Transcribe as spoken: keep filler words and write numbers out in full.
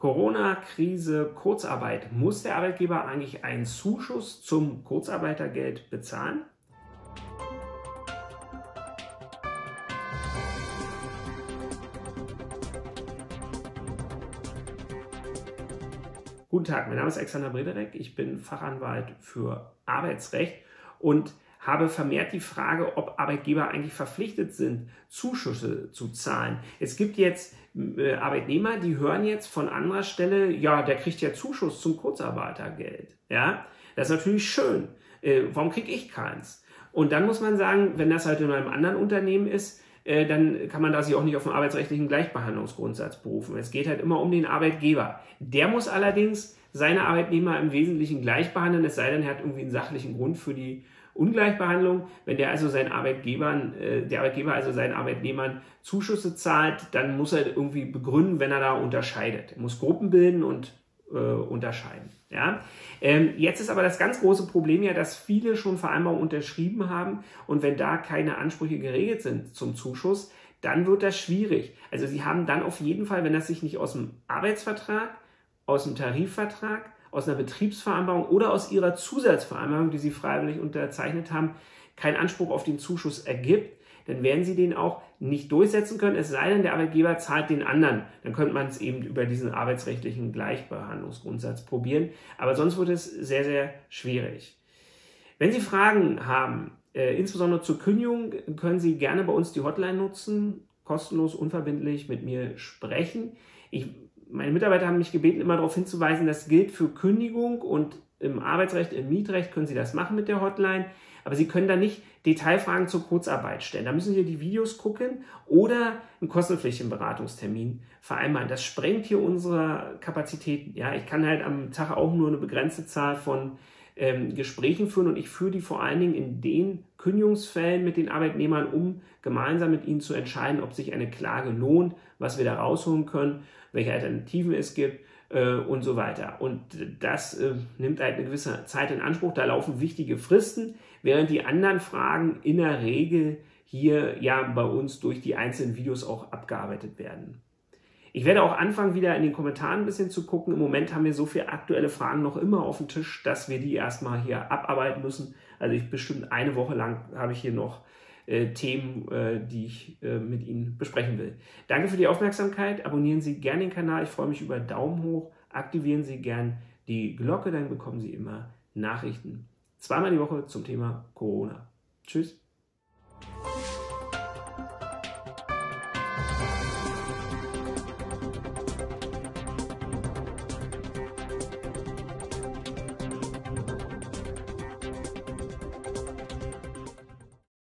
Corona-Krise, Kurzarbeit. Muss der Arbeitgeber eigentlich einen Zuschuss zum Kurzarbeitergeld bezahlen? Guten Tag, mein Name ist Alexander Brederek, ich bin Fachanwalt für Arbeitsrecht und habe vermehrt die Frage, ob Arbeitgeber eigentlich verpflichtet sind, Zuschüsse zu zahlen. Es gibt jetzt äh, Arbeitnehmer, die hören jetzt von anderer Stelle, ja, der kriegt ja Zuschuss zum Kurzarbeitergeld. Ja, das ist natürlich schön. Äh, warum kriege ich keins? Und dann muss man sagen, wenn das halt in einem anderen Unternehmen ist, äh, dann kann man da sich auch nicht auf den arbeitsrechtlichen Gleichbehandlungsgrundsatz berufen. Es geht halt immer um den Arbeitgeber. Der muss allerdings seine Arbeitnehmer im Wesentlichen gleich behandeln, es sei denn, er hat irgendwie einen sachlichen Grund für die Ungleichbehandlung. Wenn der also seinen Arbeitgebern, äh, der Arbeitgeber also seinen Arbeitnehmern Zuschüsse zahlt, dann muss er irgendwie begründen, wenn er da unterscheidet. Er muss Gruppen bilden und äh, unterscheiden. Ja? Ähm, jetzt ist aber das ganz große Problem ja, dass viele schon Vereinbarungen unterschrieben haben und wenn da keine Ansprüche geregelt sind zum Zuschuss, dann wird das schwierig. Also sie haben dann auf jeden Fall, wenn das sich nicht aus dem Arbeitsvertrag, aus dem Tarifvertrag, aus einer Betriebsvereinbarung oder aus ihrer Zusatzvereinbarung, die sie freiwillig unterzeichnet haben, keinen Anspruch auf den Zuschuss ergibt, dann werden sie den auch nicht durchsetzen können, es sei denn, der Arbeitgeber zahlt den anderen. Dann könnte man es eben über diesen arbeitsrechtlichen Gleichbehandlungsgrundsatz probieren, aber sonst wird es sehr, sehr schwierig. Wenn Sie Fragen haben, äh, insbesondere zur Kündigung, können Sie gerne bei uns die Hotline nutzen, kostenlos, unverbindlich mit mir sprechen. Ich Meine Mitarbeiter haben mich gebeten, immer darauf hinzuweisen, das gilt für Kündigung und im Arbeitsrecht, im Mietrecht können Sie das machen mit der Hotline, aber Sie können da nicht Detailfragen zur Kurzarbeit stellen. Da müssen Sie die Videos gucken oder einen kostenpflichtigen Beratungstermin vereinbaren. Das sprengt hier unsere Kapazitäten. Ja, ich kann halt am Tag auch nur eine begrenzte Zahl von ähm, Gesprächen führen und ich führe die vor allen Dingen in den Kündigungsfällen mit den Arbeitnehmern, um gemeinsam mit ihnen zu entscheiden, ob sich eine Klage lohnt, was wir da rausholen können, welche Alternativen es gibt äh, und so weiter. Und das äh, nimmt halt eine gewisse Zeit in Anspruch. Da laufen wichtige Fristen, während die anderen Fragen in der Regel hier ja bei uns durch die einzelnen Videos auch abgearbeitet werden. Ich werde auch anfangen, wieder in den Kommentaren ein bisschen zu gucken. Im Moment haben wir so viele aktuelle Fragen noch immer auf dem Tisch, dass wir die erstmal hier abarbeiten müssen. Also ich bestimmt eine Woche lang habe ich hier noch äh, Themen, äh, die ich äh, mit Ihnen besprechen will. Danke für die Aufmerksamkeit. Abonnieren Sie gerne den Kanal. Ich freue mich über Daumen hoch. Aktivieren Sie gern die Glocke, dann bekommen Sie immer Nachrichten. Zweimal die Woche zum Thema Corona. Tschüss.